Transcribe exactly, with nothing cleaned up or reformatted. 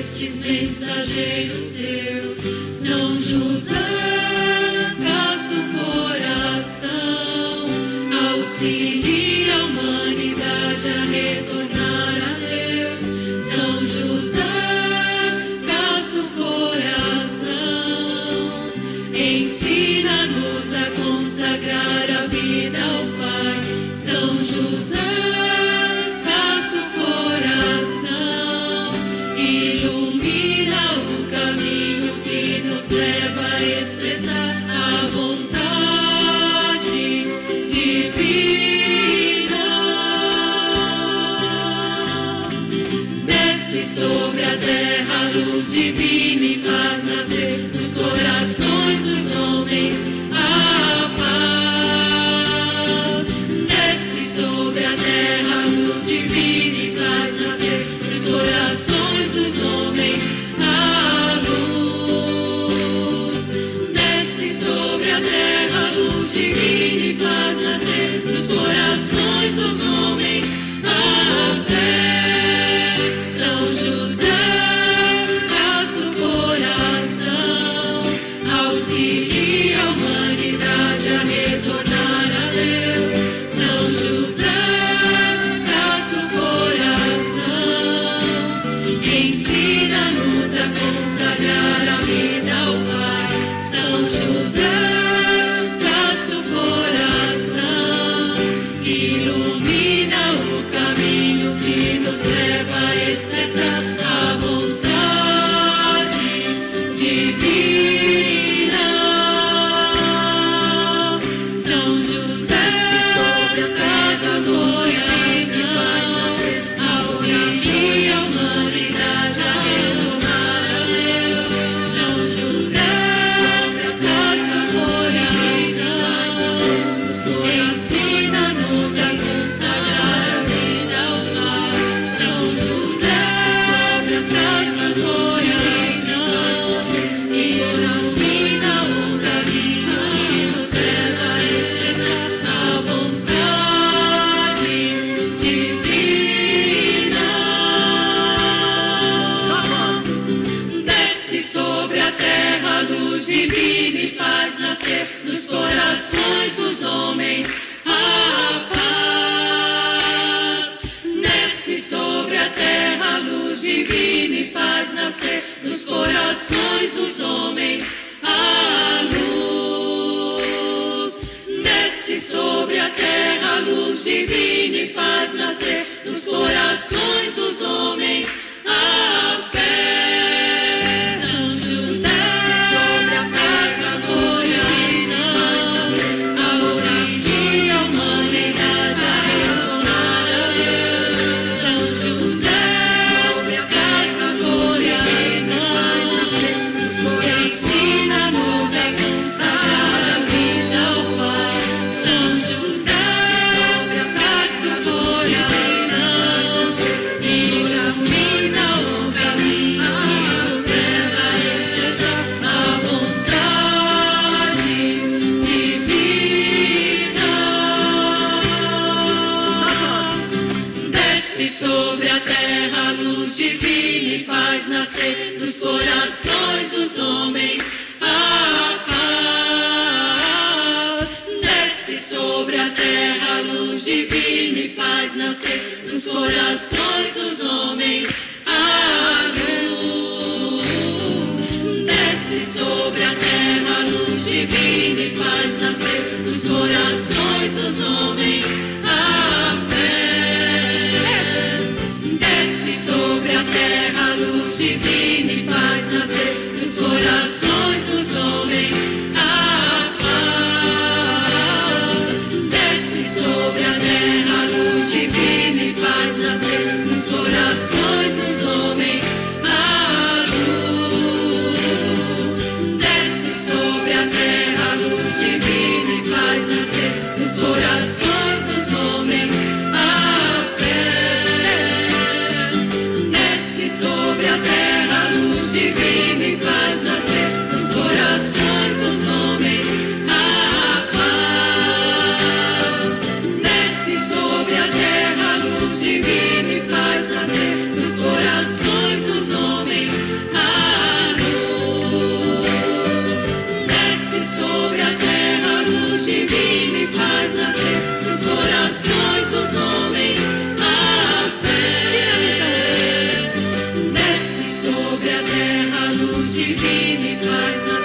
estes mensageiros seus. São José, casto coração, auxilia a humanidade a retornar a Deus. São José, casto coração, ensina-nos a consagrar a vida ao Pai. São José, casto coração, ilumina o caminho que nos leva a expressar a vontade divina. Desce sobre a terra luz divina e faz nascer nos corações dos homens a paz. Desce sobre a terra luz divina e faz nascer nos corações dos homens a luz. Desce sobre a terra luz divina e faz nascer nos corações dos homens a fé. São José, casto coração, auxilia a humanidade a retornar a Deus. São José, casto coração, ensina-nos a consagrar a vida ao Pai. São José, casto coração, ilumina o caminho que nos leva a expressar a vontade divina. São José, sobre a terra coração, auxilia a humanidade a retornar a Deus. a terra, luz divina e faz nascer